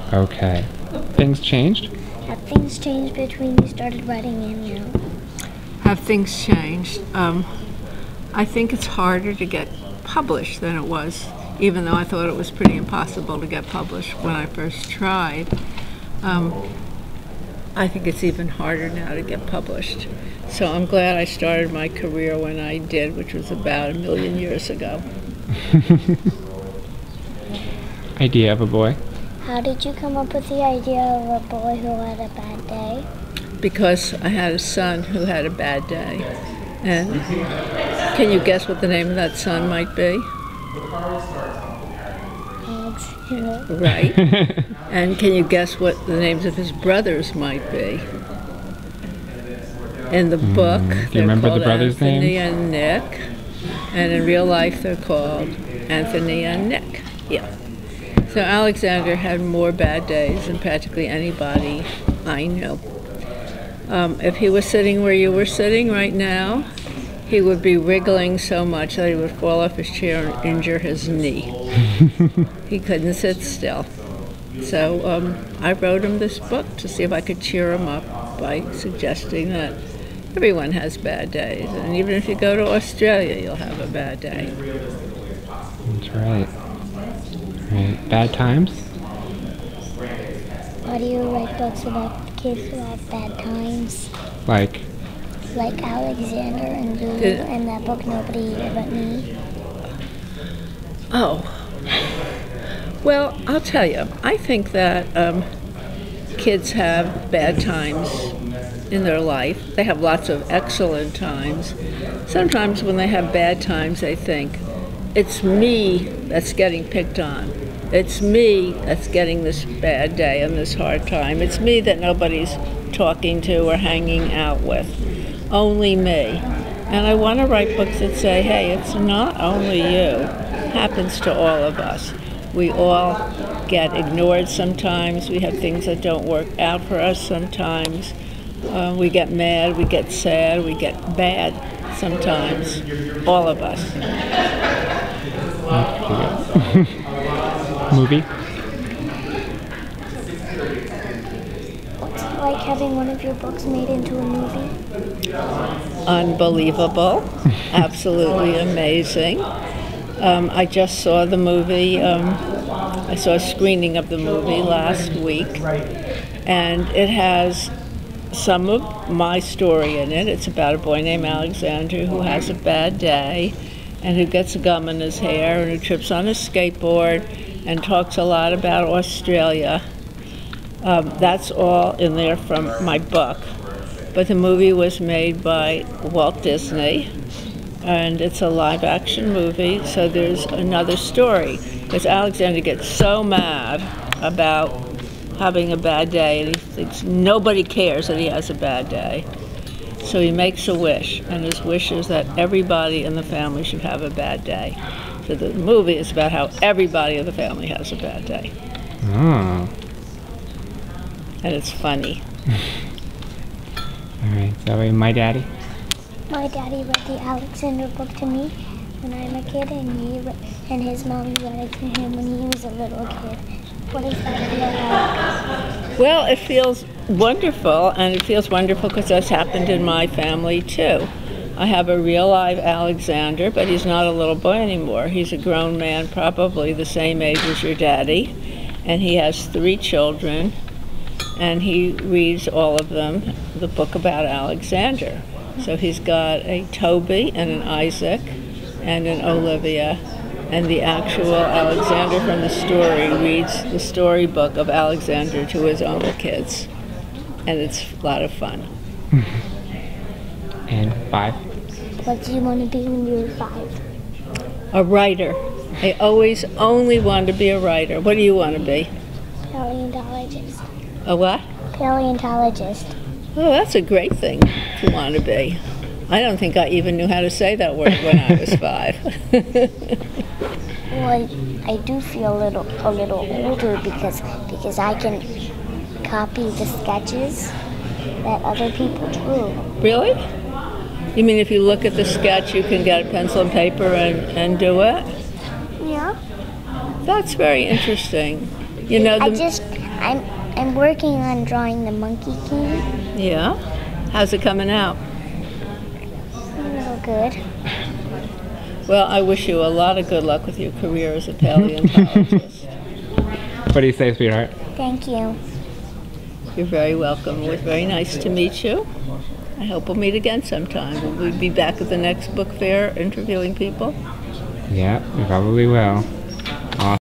Okay. Things changed? Have things changed between you started writing and now? Have things changed? I think it's harder to get published than it was, even though I thought it was pretty impossible to get published when I first tried. I think it's even harder now to get published. So I'm glad I started my career when I did, which was about 1 million years ago. Idea of a boy? How did you come up with the idea of a boy who had a bad day? Because I had a son who had a bad day. And can you guess what the name of that son might be? Alexander. Right. And can you guess what the names of his brothers might be? In the book, Do you remember the brothers' Anthony names? and Nick. And in real life, they're called Anthony and Nick. Yeah. So Alexander had more bad days than practically anybody I knew. If he was sitting where you were sitting right now, he would be wriggling so much that he would fall off his chair and injure his knee. He couldn't sit still. So I wrote him this book to see if I could cheer him up by suggesting that everyone has bad days. And even if you go to Australia, you'll have a bad day. That's right. Right. Bad times? Why do you write books about kids who have bad times? Like Alexander and Zoey and that book Nobody But Me? Oh. Well, I'll tell you, I think that kids have bad times in their life. They have lots of excellent times. Sometimes when they have bad times, they think, it's me that's getting picked on. It's me that's getting this bad day and this hard time. It's me that nobody's talking to or hanging out with. Only me. And I want to write books that say, hey, it's not only you. It happens to all of us. We all get ignored sometimes. We have things that don't work out for us sometimes. We get mad, we get sad, we get bad sometimes. All of us. Movie? What's it like having one of your books made into a movie? Unbelievable. Absolutely amazing. I just saw the movie. I saw a screening of the movie last week, and it has some of my story in it. It's about a boy named Alexander who has a bad day and who gets gum in his hair and who trips on his skateboard and talks a lot about Australia. That's all in there from my book. But the movie was made by Walt Disney, and it's a live-action movie, so there's another story. Because Alexander gets so mad about having a bad day, and he thinks nobody cares that he has a bad day. So he makes a wish, and his wish is that everybody in the family should have a bad day. So the movie is about how everybody in the family has a bad day. Oh. And it's funny. All right, Zoey, my daddy? My daddy read the Alexander book to me when I was a kid, and his mom read it to him when he was a little kid. What does that feel like? Well, it feels wonderful, and it feels wonderful because that's happened in my family too. I have a real live Alexander, but he's not a little boy anymore. He's a grown man, probably the same age as your daddy, and he has 3 children, and he reads all of them the book about Alexander. So he's got a Toby and an Isaac and an Olivia, and the actual Alexander from the story reads the storybook of Alexander to his own kids. And it's a lot of fun. And 5? What do you want to be when you're 5? A writer. I always only wanted to be a writer. What do you want to be? Paleontologist. A what? Paleontologist. Oh, that's a great thing to want to be. I don't think I even knew how to say that word when I was 5. Well, I do feel a little older because I can copy the sketches that other people drew. Really? You mean if you look at the sketch, you can get a pencil and paper and do it? Yeah. That's very interesting. You know, I I'm working on drawing the Monkey King. Yeah? How's it coming out? A little good. Well, I wish you a lot of good luck with your career as a paleontologist. What do you say, sweetheart? Thank you. You're very welcome. It was very nice to meet you. I hope we'll meet again sometime. Will we be back at the next book fair interviewing people? Yeah, we probably will.